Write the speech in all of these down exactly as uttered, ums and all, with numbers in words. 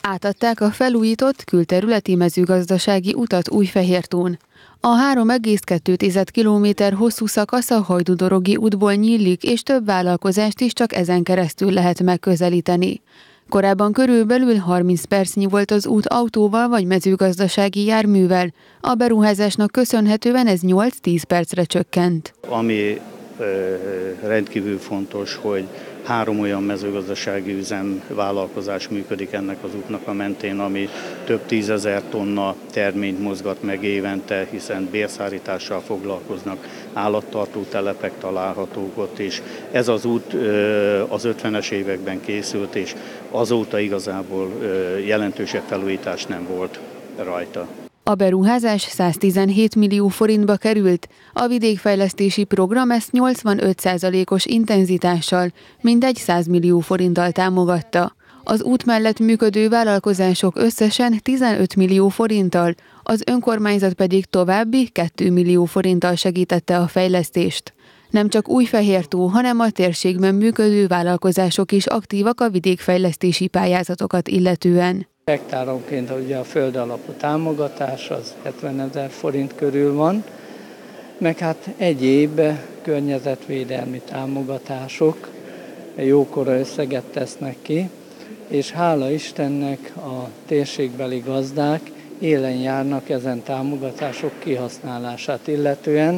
Átadták a felújított külterületi mezőgazdasági utat Újfehértón. A három egész kettő kilométer hosszú szakasz a Hajdúdorogi útból nyílik, és több vállalkozást is csak ezen keresztül lehet megközelíteni. Korábban körülbelül harminc percnyi volt az út autóval vagy mezőgazdasági járművel. A beruházásnak köszönhetően ez nyolc-tíz percre csökkent. Ami ö, rendkívül fontos, hogy három olyan mezőgazdasági üzem vállalkozás működik ennek az útnak a mentén, ami több tízezer tonna terményt mozgat meg évente, hiszen bérszállítással foglalkoznak, állattartó telepek találhatók ott is. Ez az út az ötvenes években készült, és azóta igazából jelentősebb felújítás nem volt rajta. A beruházás száztizenhét millió forintba került, a vidékfejlesztési program ezt nyolcvanöt százalékos intenzitással, mindegy száz millió forinttal támogatta. Az út mellett működő vállalkozások összesen tizenöt millió forinttal, az önkormányzat pedig további két millió forinttal segítette a fejlesztést. Nem csak Újfehértó, hanem a térségben működő vállalkozások is aktívak a vidékfejlesztési pályázatokat illetően. Hektáronként ugye a föld alapú támogatás az hetvenezer forint körül van, meg hát egyéb környezetvédelmi támogatások jókora összeget tesznek ki, és hála Istennek a térségbeli gazdák élen járnak ezen támogatások kihasználását illetően.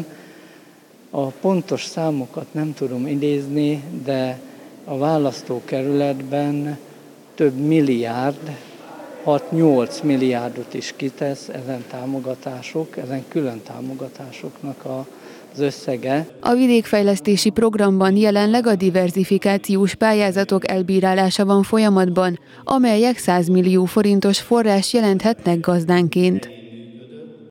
A pontos számokat nem tudom idézni, de a választókerületben több milliárd, hat-nyolc milliárdot is kitesz ezen támogatások, ezen külön támogatásoknak az összege. A vidékfejlesztési programban jelenleg a diverzifikációs pályázatok elbírálása van folyamatban, amelyek száz millió forintos forrás jelenthetnek gazdánként.